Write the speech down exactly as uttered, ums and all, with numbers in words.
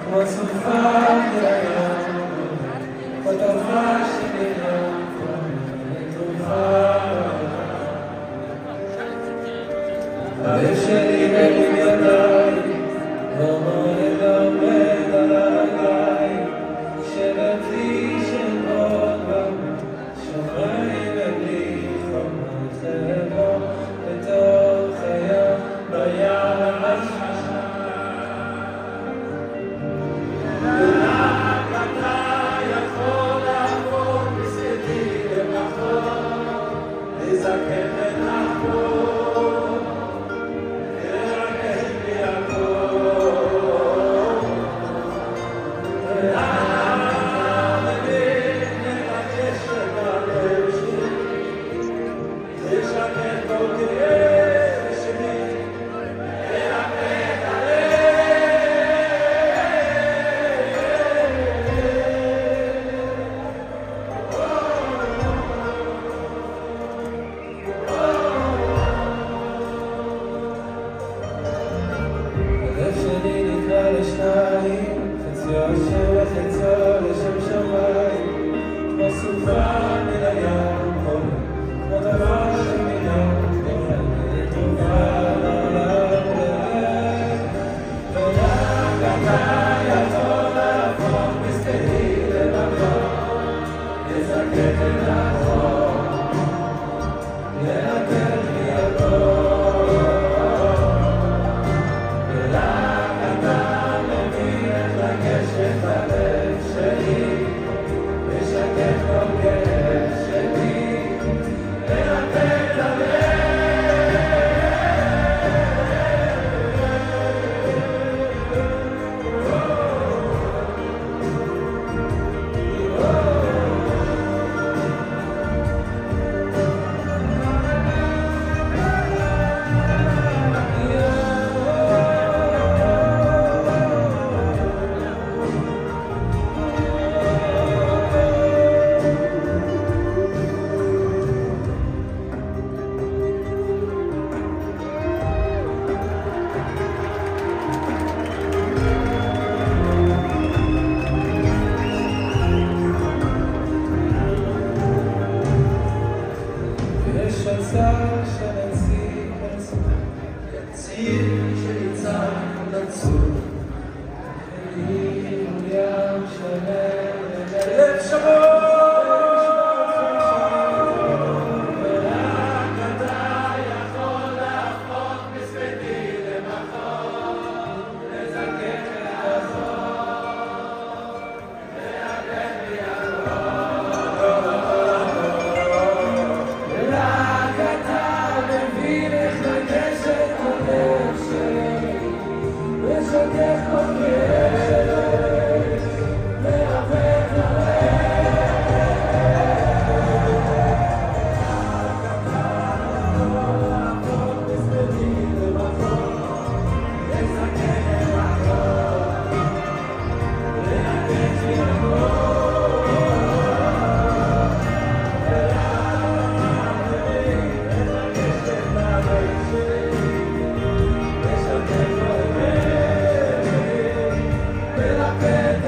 הלב שלי מרים ידיי, לא מועד עומד על הרגליים, שבתי של עוד במה, שומעים בלי חומות לבוא, בתוך היום בים השמשה. ורק אתה יכול להפוך מסכתי למחור, לזקן ולחבור. לשניים, חציו השם וחציו לשם שמיים, כמו סופה מן הים חולה, כמו דבר שמיום חולה, טובה לעולם ולב. ורק אתה יכול להפוך מסכתי למחור, לזקק ולחור, לתת לי הכל. את הלב שלי, משקף כל כאב שלי, מרפא את הלב. יש הצעה שנציג לצור, יציר שניצב לצור, חיים ים שלם ולב שבור. ורק אתה יכול להפוך מסכתי למחור, לזקק ולחזור, ולתת לי הכל. לשקף כל כאב, מרפא את הלב. רק אתה יכול להפוך מסכתי למחור, לזקק ולחזור, לתת לי הכל. ורק אני מבקש את הלב שלי, לשקף כל כאב, מרפא את